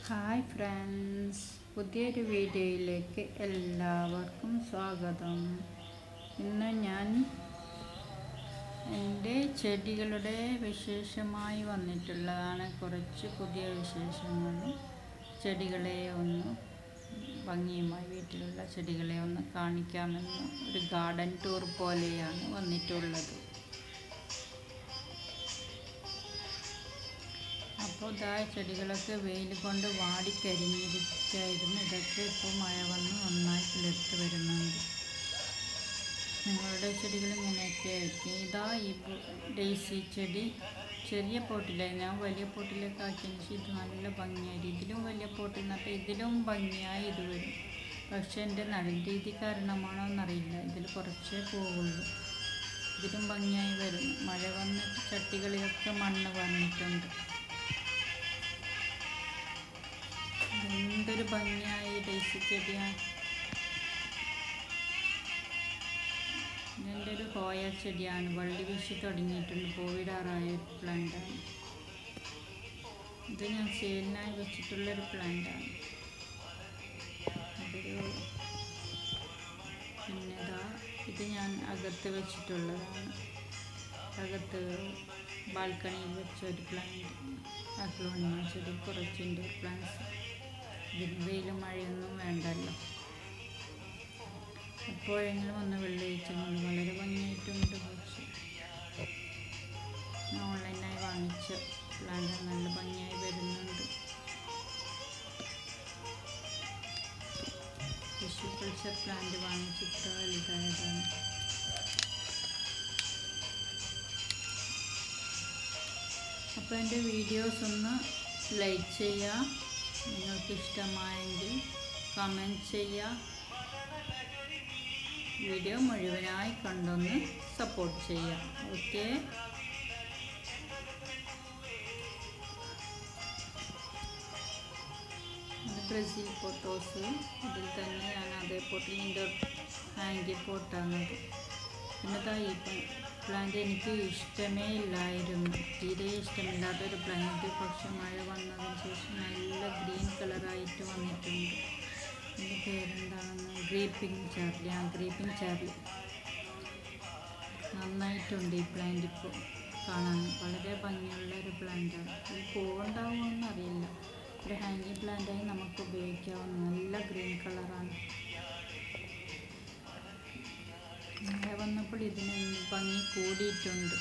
Hi friends, പുതിയൊരു വീഡിയോയിലേക്ക് എല്ലാവർക്കും സ്വാഗതം. ഇന്ന് ഞാൻ എൻ്റെ ചെടികളുടെ വിശേഷമായി വന്നിട്ടുള്ളതാണ്. കുറച്ച് പുതിയ വിശേഷങ്ങളും ചെടികളെ ഒന്ന് ഭംഗിയുമായി വീട്ടിലുള്ള ചെടികളെ ഒന്ന് കാണിക്കാമെന്ന് ഒരു ഗാർഡൻ ടൂർ പോലെയാണ് വന്നിട്ടുള്ളത്. അപ്പോൾ ചെടികളൊക്കെ വെയിൽ കൊണ്ട് വാടിക്കരിഞ്ഞിരിക്കായിരുന്നു. ഇതൊക്കെ ഇപ്പോൾ മഴ വന്ന് നന്നായി കിളിർത്ത് വരുന്നുണ്ട്. നിങ്ങളുടെ ചെടികൾ ഇങ്ങനെയൊക്കെ ആയിരിക്കും. ഈ ഡെയ്സി ചെടി ചെറിയ പോട്ടിലായി ഞാൻ വലിയ പോട്ടിലേക്ക് ആക്കിയതിന് ശേഷം ഇത് നല്ല ഭംഗിയായി. ഇതിലും വലിയ പോട്ടിൽ നിന്നിട്ട് ഇതിലും ഭംഗിയായി ഇത് വരും. പക്ഷേ എൻ്റെ നടൽ രീതി കാരണമാണോ എന്നറിയില്ല, ഇതിൽ കുറച്ചേ പോവുള്ളൂ. ഇതിലും ഭംഗിയായി വരുന്നു. മഴ വന്നിട്ട് ചട്ടികളിലൊക്കെ മണ്ണ് വന്നിട്ടുണ്ട്. എന്തൊരു ഭംഗിയായി ഡെയ്സി ചെടിയാണ്. ഇതിൻ്റെ ഒരു ഹോയ ചെടിയാണ്. വള്ളി വീശി തുടങ്ങിയിട്ടുണ്ട്. പൂവിടാറായ പ്ലാന്റാണ്. ഇത് ഞാൻ സെയിലിനായി വെച്ചിട്ടുള്ളൊരു പ്ലാന്റാണ്. ഇത് ഞാൻ അകത്ത് വെച്ചിട്ടുള്ളതാണ്. അകത്ത് ബാൽക്കണിയിൽ വെച്ച ഒരു പ്ലാന്റ്. അഗ്ലോണിമ ചെടി കുറച്ച് ഇൻഡോർ പ്ലാന്റ്സ്. ഇതിന് വെയിലും മഴയൊന്നും വേണ്ടല്ലോ. എപ്പോഴെങ്കിലും ഒന്ന് വെള്ളയിച്ചുകൊണ്ട് വളരെ ഭംഗിയായിട്ടുണ്ട്. പക്ഷേ ഞാൻ ഓൺലൈനായി വാങ്ങിച്ച പ്ലാന്റ് നല്ല ഭംഗിയായി വരുന്നുണ്ട്. ടിഷ്യൂ കൾച്ചർ പ്ലാന്റ് വാങ്ങിച്ചിട്ട് വലുതായതാണ്. അപ്പോൾ എൻ്റെ വീഡിയോസ് ഒന്ന് ലൈക്ക് ചെയ്യുക, നിങ്ങൾക്ക് ഇഷ്ടമായെങ്കിൽ കമൻറ്റ് ചെയ്യുക, വീഡിയോ മുഴുവനായി കണ്ടൊന്ന് സപ്പോർട്ട് ചെയ്യുക. Okay, Brazil pothos. ഇതിൽ തന്നെ ഞാൻ അതേ പോട്ടിൽ ഇൻഡോർ ഹാങ്കി പോട്ടാണത്. പിന്നെ ഈ പ്ലാന്റ് എനിക്ക് ഇഷ്ടമേ ഇല്ലായിരുന്നു, തീരെ ഇഷ്ടമില്ലാത്തൊരു പ്ലാന്റ്. പക്ഷെ മഴ വന്നതിന് ശേഷം നല്ല ഗ്രീൻ കളറായിട്ട് വന്നിട്ടുണ്ട്. ഇതിൻ്റെ പേരെന്താണെന്ന്, ക്രീപ്പിംഗ് ചാർലി. ക്രീപ്പിംഗ് ചാർലി നന്നായിട്ടുണ്ട്. ഈ പ്ലാന്റ് ഇപ്പോൾ കാണാൻ വളരെ ഭംഗിയുള്ള ഒരു പ്ലാന്റാണ്. ഇത് പൂവുണ്ടാവുമെന്ന് അറിയില്ല. ഒരു ഹാങ്ങിങ് പ്ലാന്റായി നമുക്ക് ഉപയോഗിക്കാവുന്ന നല്ല ഗ്രീൻ കളറാണ്. മഴ വന്നപ്പോൾ ഇതിന് ഭംഗി കൂടിയിട്ടുണ്ട്.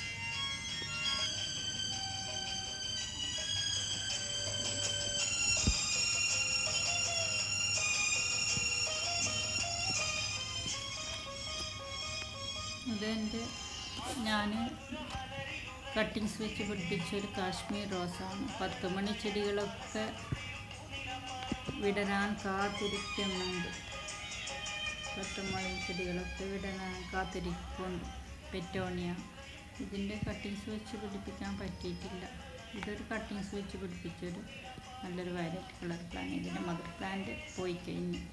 ഞാൻ കട്ടിങ്സ് വെച്ച് പിടിപ്പിച്ചൊരു കാശ്മീർ റോസാണ്. 10 മണി ചെടികളൊക്കെ വിടരാൻ കാത്തിരിക്കുന്നുണ്ട്. 10 മണി ചെടികളൊക്കെ വിടരാൻ കാത്തിരിക്കുന്നുണ്ട്. പെറ്റോണിയ. ഇതിൻ്റെ കട്ടിങ്സ് വെച്ച് പിടിപ്പിക്കാൻ പറ്റിയിട്ടില്ല. ഇതൊരു കട്ടിങ്സ് വെച്ച് പിടിപ്പിച്ചൊരു നല്ലൊരു വയലറ്റ് കളർ പ്ലാന്റ്. ഇതിൻ്റെ മദർ പ്ലാന്റ് പോയി കഴിഞ്ഞു.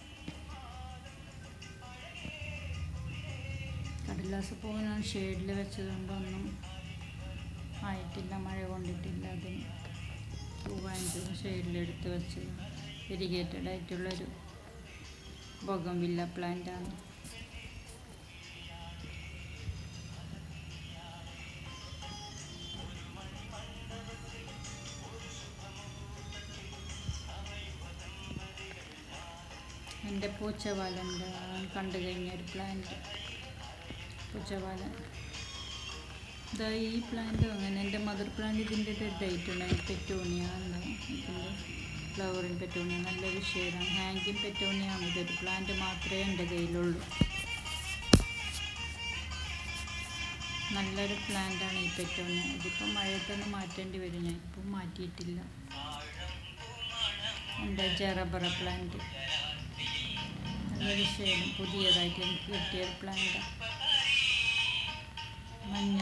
കടലാസ് പൂവ് ഞാൻ ഷെയ്ഡിൽ വെച്ചതുകൊണ്ടൊന്നും ആയിട്ടില്ല, മഴ കൊണ്ടിട്ടില്ല. അതിന് പൂവാഞ്ചും ഷെയ്ഡിലെടുത്ത് വെച്ചത് ഇറിഗേറ്റഡ് ആയിട്ടുള്ളൊരു ബൊഗൺവില്ല പ്ലാന്റാണ്. എൻ്റെ പൂച്ചവാലൻ്റെ കണ്ടു കഴിഞ്ഞൊരു പ്ലാന്റ്. പൂച്ചവാലൻ. ഈ പ്ലാന്റ് അങ്ങനെ എൻ്റെ മദർ പ്ലാന്റ്. ഇതിൻ്റെ ഒരു ഡേറ്റ് ഉണ്ടായി. പെറ്റോണിയ എന്നാണ് ഇതിൻ്റെ ഫ്ലവറിൻ പെറ്റോണിയ. നല്ലൊരു ഷെയ്ഡാണ്. ഹാങ്കിങ് പെറ്റോണിയാണ്. ഇതൊരു പ്ലാന്റ് മാത്രമേ എൻ്റെ കയ്യിലുള്ളൂ. നല്ലൊരു പ്ലാന്റാണ് ഈ പെറ്റോണിയ. ഇതിപ്പോൾ മഴയത്തൊന്ന് മാറ്റേണ്ടി വരും. ഞാൻ ഇപ്പം മാറ്റിയിട്ടില്ല. എൻ്റെ ജറബറ പ്ലാന്റ് നല്ലൊരു ഷെയ്ഡും പുതിയതായിട്ട് എനിക്ക് കിട്ടിയൊരു പ്ലാന്റാണ്. മഞ്ഞ.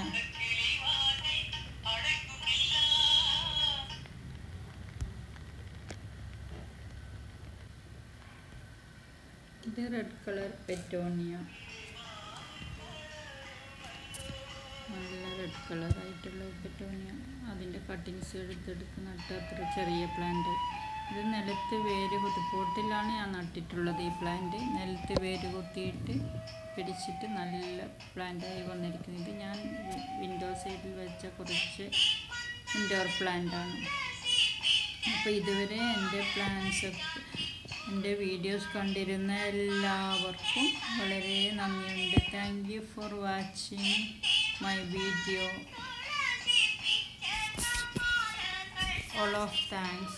ഇത് റെഡ് കളർ പെറ്റോണിയ. നല്ല റെഡ് കളറായിട്ടുള്ള പെറ്റോണിയ. അതിൻ്റെ കട്ടിങ്സ് എടുത്തെടുത്ത് നട്ട അത്ര ചെറിയ പ്ലാന്റ് ഇത് നിലത്ത് വേര് കുത്തി പോട്ടിലാണ് ഞാൻ നട്ടിട്ടുള്ളത്. ഈ പ്ലാന്റ് നിലത്ത് വേര് കുത്തിയിട്ട് പിടിച്ചിട്ട് നല്ല പ്ലാന്റായി വന്നിരിക്കുന്നത്. ഇത് ഞാൻ വിൻഡോ സൈഡിൽ വെച്ച കുറച്ച് ഇൻഡോർ പ്ലാന്റാണ്. അപ്പോൾ ഇതുവരെ എൻ്റെ വീഡിയോസ് കണ്ടിരുന്ന എല്ലാവർക്കും വളരെ നന്ദിയുണ്ട്. Thank you for watching my video. All of thanks.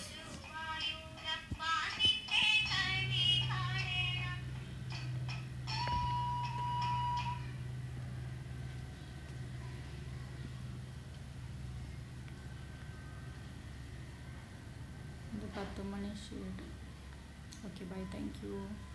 The 10 മണി ഷീഡ്. Okay, bye. Thank you.